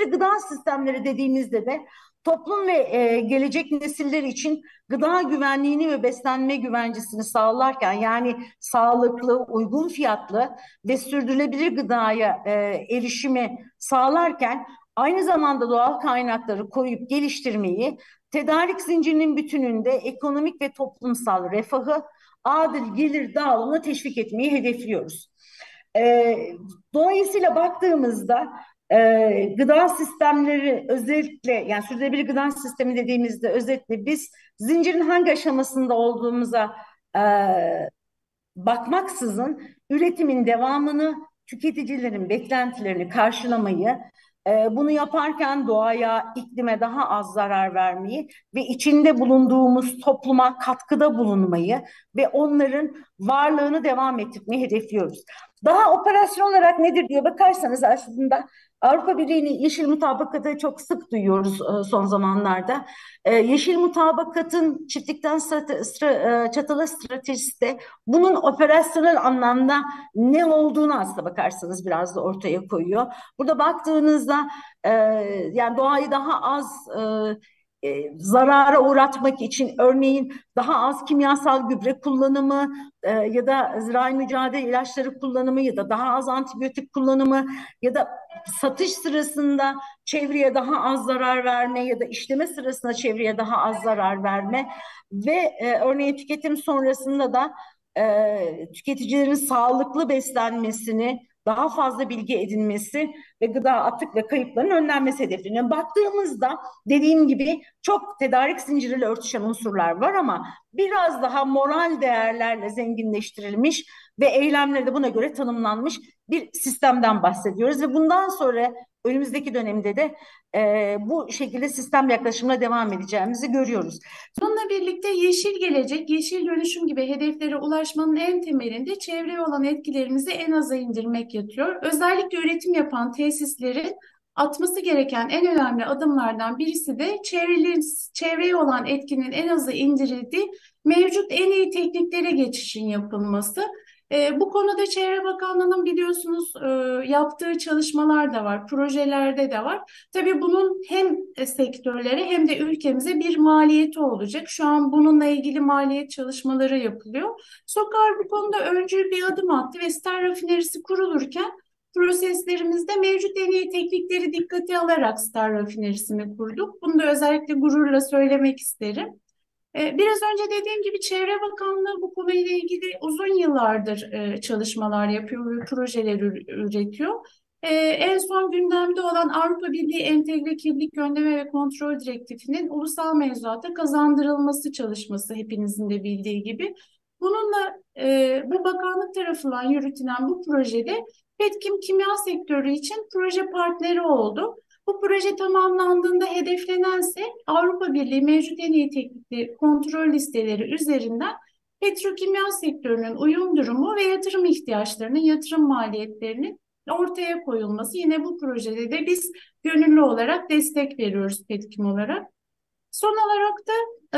sürdürülebilir gıda sistemleri dediğimizde de toplum ve gelecek nesiller için gıda güvenliğini ve beslenme güvencesini sağlarken, yani sağlıklı, uygun fiyatlı ve sürdürülebilir gıdaya erişimi sağlarken aynı zamanda doğal kaynakları koruyup geliştirmeyi, tedarik zincirinin bütününde ekonomik ve toplumsal refahı, adil gelir dağılımını teşvik etmeyi hedefliyoruz. E, Dolayısıyla baktığımızda gıda sistemleri, özellikle yani sürdürülebilir gıda sistemi dediğimizde özetle biz zincirin hangi aşamasında olduğumuza e, bakmaksızın üretimin devamını, tüketicilerin beklentilerini karşılamayı, bunu yaparken doğaya, iklime daha az zarar vermeyi ve içinde bulunduğumuz topluma katkıda bulunmayı ve onların varlığını devam ettirmeyi hedefliyoruz. Daha operasyon olarak nedir diye bakarsanız aslında Avrupa Birliği'nin yeşil mutabakatı çok sık duyuyoruz son zamanlarda. Yeşil mutabakatın çiftlikten çatıla stratejisi de bunun operasyonel anlamda ne olduğunu aslında bakarsanız biraz da ortaya koyuyor. Burada baktığınızda yani doğayı daha az zarara uğratmak için örneğin daha az kimyasal gübre kullanımı ya da zirai mücadele ilaçları kullanımı ya da daha az antibiyotik kullanımı ya da satış sırasında çevreye daha az zarar verme ya da işleme sırasında çevreye daha az zarar verme ve örneğin tüketim sonrasında da tüketicilerin sağlıklı beslenmesini, daha fazla bilgi edinmesi ve gıda atık ve kayıplarının önlenmesi hedeflerine baktığımızda dediğim gibi çok tedarik zinciriyle örtüşen unsurlar var ama biraz daha moral değerlerle zenginleştirilmiş ve eylemleri de buna göre tanımlanmış bir sistemden bahsediyoruz ve bundan sonra önümüzdeki dönemde de bu şekilde sistem yaklaşımına devam edeceğimizi görüyoruz. Bununla birlikte yeşil gelecek, yeşil dönüşüm gibi hedeflere ulaşmanın en temelinde çevreye olan etkilerimizi en aza indirmek yatıyor. Özellikle üretim yapan tesislerin atması gereken en önemli adımlardan birisi de çevreye olan etkinin en aza indirildiği mevcut en iyi tekniklere geçişin yapılması. Bu konuda Çevre Bakanlığı'nın biliyorsunuz yaptığı çalışmalar da var, projelerde de var. Tabii bunun hem sektörlere hem de ülkemize bir maliyeti olacak. Şu an bununla ilgili maliyet çalışmaları yapılıyor. SOKAR bu konuda öncül bir adım attı ve Star rafinerisi kurulurken proseslerimizde mevcut en iyi teknikleri dikkate alarak Star rafinerisini kurduk. Bunu da özellikle gururla söylemek isterim. Biraz önce dediğim gibi Çevre Bakanlığı bu konuyla ilgili uzun yıllardır çalışmalar yapıyor ve projeler üretiyor. En son gündemde olan Avrupa Birliği Entegre Kirlilik Önleme ve Kontrol Direktifi'nin ulusal mevzuata kazandırılması çalışması hepinizin de bildiği gibi. Bununla bu bakanlık tarafından yürütülen bu projede Petkim kimya sektörü için proje partneri oldu. Bu proje tamamlandığında hedeflenense Avrupa Birliği mevcut en iyi teknikli kontrol listeleri üzerinden petrokimya sektörünün uyum durumu ve yatırım ihtiyaçlarının, yatırım maliyetlerinin ortaya koyulması. Yine bu projede de biz gönüllü olarak destek veriyoruz Petkim olarak. Son olarak da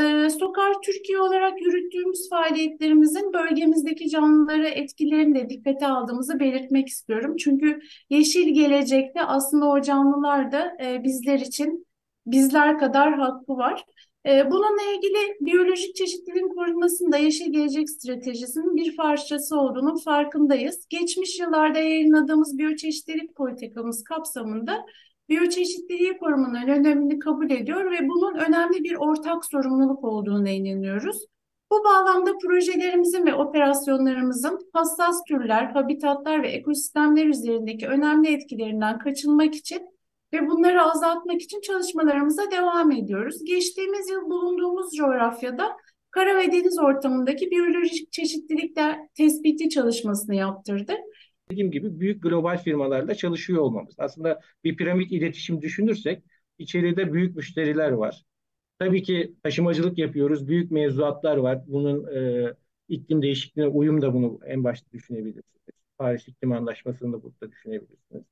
SOKAR Türkiye olarak yürüttüğümüz faaliyetlerimizin bölgemizdeki canlılara etkilerini de dikkate aldığımızı belirtmek istiyorum. Çünkü yeşil gelecekte aslında o canlılar da bizler için bizler kadar hakkı var. Bununla ilgili biyolojik çeşitliliğin korunmasında Yeşil Gelecek Stratejisi'nin bir parçası olduğunun farkındayız. Geçmiş yıllarda yayınladığımız biyoçeşitlilik politikamız kapsamında biyoçeşitliliği korumanın önemini kabul ediyor ve bunun önemli bir ortak sorumluluk olduğuna inanıyoruz. Bu bağlamda projelerimizin ve operasyonlarımızın hassas türler, habitatlar ve ekosistemler üzerindeki önemli etkilerinden kaçınmak için ve bunları azaltmak için çalışmalarımıza devam ediyoruz. Geçtiğimiz yıl bulunduğumuz coğrafyada kara ve deniz ortamındaki biyolojik çeşitlilik tespiti çalışmasını yaptırdık. Dediğim gibi büyük global firmalarla çalışıyor olmamız. Aslında bir piramit iletişim düşünürsek içeride büyük müşteriler var. Tabii ki taşımacılık yapıyoruz. Büyük mevzuatlar var. Bunun iklim değişikliğine uyum da bunu en başta düşünebilirsiniz. Paris İklim Anlaşması'nı da burada düşünebilirsiniz.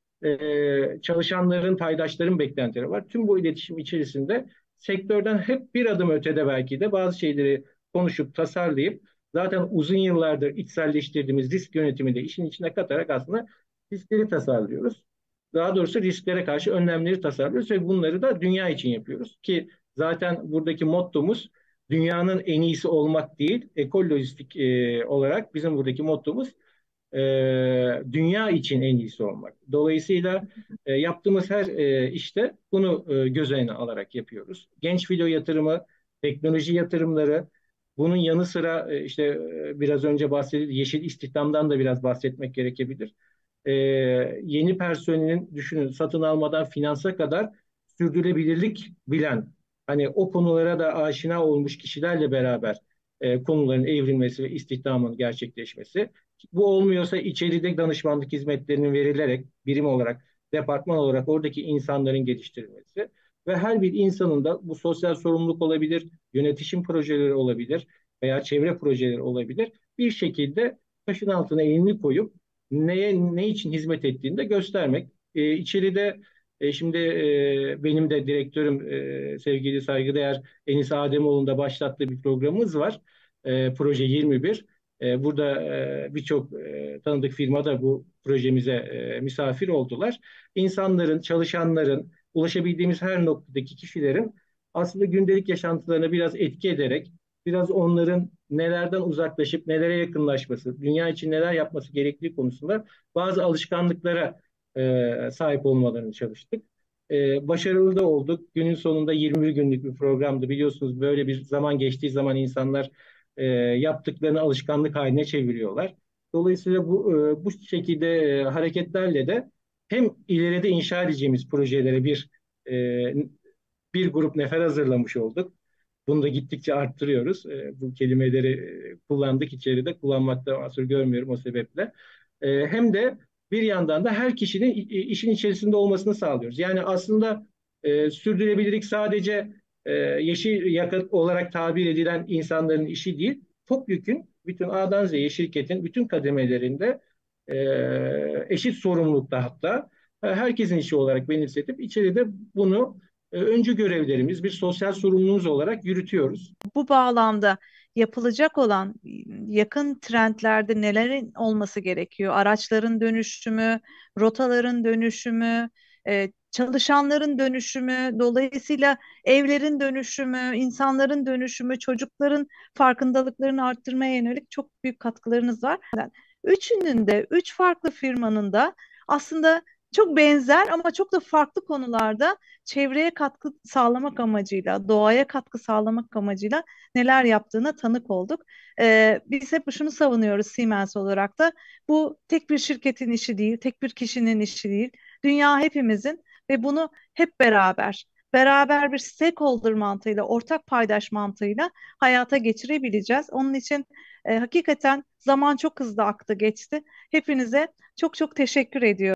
Çalışanların, paydaşların beklentileri var. Tüm bu iletişim içerisinde sektörden hep bir adım ötede belki de bazı şeyleri konuşup tasarlayıp zaten uzun yıllardır içselleştirdiğimiz risk yönetimi de işin içine katarak aslında riskleri tasarlıyoruz. daha doğrusu risklere karşı önlemleri tasarlıyoruz ve bunları da dünya için yapıyoruz ki zaten buradaki mottomuz dünyanın en iyisi olmak değil, ekolojistik olarak bizim buradaki mottomuz e, dünya için en iyisi olmak. Dolayısıyla yaptığımız her işte bunu göz önüne alarak yapıyoruz. Genç filo yatırımı, teknoloji yatırımları, bunun yanı sıra işte biraz önce bahsedildi, yeşil istihdamdan da biraz bahsetmek gerekebilir. E, Yeni personelin düşünün satın almadan finansa kadar sürdürülebilirlik bilen, hani o konulara da aşina olmuş kişilerle beraber konuların evrilmesi ve istihdamın gerçekleşmesi. Bu olmuyorsa içeride danışmanlık hizmetlerinin verilerek birim olarak, departman olarak oradaki insanların geliştirilmesi ve her bir insanın da bu sosyal sorumluluk olabilir, yönetişim projeleri olabilir veya çevre projeleri olabilir. Bir şekilde taşın altına elini koyup ne için hizmet ettiğini de göstermek. İçeride şimdi benim de direktörüm sevgili saygıdeğer Enis Ademoğlu'nda başlattığı bir programımız var. Proje 21. Burada birçok tanıdık firma da bu projemize misafir oldular. İnsanların, çalışanların, ulaşabildiğimiz her noktadaki kişilerin aslında gündelik yaşantılarına biraz etki ederek, biraz onların nelerden uzaklaşıp nelere yakınlaşması, dünya için neler yapması gerektiği konusunda bazı alışkanlıklara sahip olmalarını çalıştık. Başarılı da olduk. Günün sonunda 21 günlük bir programdı. Biliyorsunuz böyle bir zaman geçtiği zaman insanlar yaptıklarını alışkanlık haline çeviriyorlar. Dolayısıyla bu şekilde hareketlerle de hem ileride inşa edeceğimiz projelere e, bir grup nefer hazırlamış olduk. Bunu da gittikçe arttırıyoruz. Bu kelimeleri kullandık içeride. Kullanmakta mahsur görmüyorum o sebeple. Hem de bir yandan da her kişinin işin içerisinde olmasını sağlıyoruz. Yani aslında sürdürülebilirlik sadece yeşil yakıt olarak tabir edilen insanların işi değil, TOKİ'nin bütün A'dan Z'ye şirketin bütün kademelerinde eşit sorumlulukta hatta herkesin işi olarak benimsetip içeride bunu öncü görevlerimiz, bir sosyal sorumluluğumuz olarak yürütüyoruz. Bu bağlamda yapılacak olan yakın trendlerde nelerin olması gerekiyor? Araçların dönüşümü, rotaların dönüşümü, çalışanların dönüşümü, dolayısıyla evlerin dönüşümü, insanların dönüşümü, çocukların farkındalıklarını arttırmaya yönelik çok büyük katkılarınız var. Üçünün de, üç farklı firmanın da aslında çok benzer ama çok da farklı konularda çevreye katkı sağlamak amacıyla, doğaya katkı sağlamak amacıyla neler yaptığına tanık olduk. Biz hep şunu savunuyoruz Siemens olarak da. Bu tek bir şirketin işi değil, tek bir kişinin işi değil. Dünya hepimizin ve bunu hep beraber bir stakeholder mantığıyla, ortak paydaş mantığıyla hayata geçirebileceğiz. Onun için hakikaten zaman çok hızlı aktı geçti. Hepinize çok çok teşekkür ediyorum.